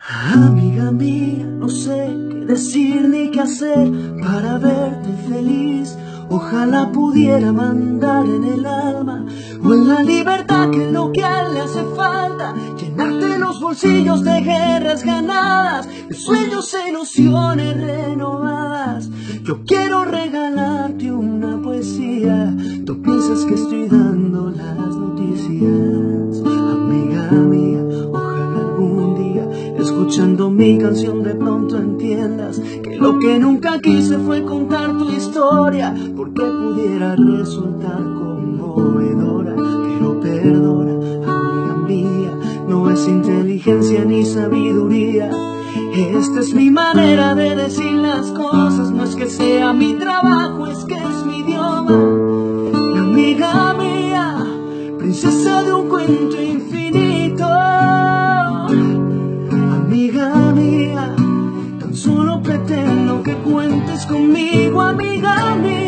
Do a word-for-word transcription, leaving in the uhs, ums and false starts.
Amiga mía, no sé qué decir ni qué hacer para verte feliz. Ojalá pudiera mandar en el alma o en la libertad, que es lo que a él le hace falta. Llenarte los bolsillos de guerras ganadas, de sueños e ilusiones renovadas. Yo quiero regalarte una poesía. Tú piensas que estoy dando las noticias. Amiga mía, ojalá algún día, escuchando mi canción, de pronto entiendas que lo que nunca quise fue contar tu historia, porque pudiera resultar conmovedora. Pero perdona, amiga mía, no es inteligencia ni sabiduría. Esta es mi manera de decir las cosas. No es que sea mi trabajo, es que es mi idioma. Amiga mía, princesa de un cuento infinito. Amiga mía, tan solo pretendo que cuentes conmigo. Amiga mía.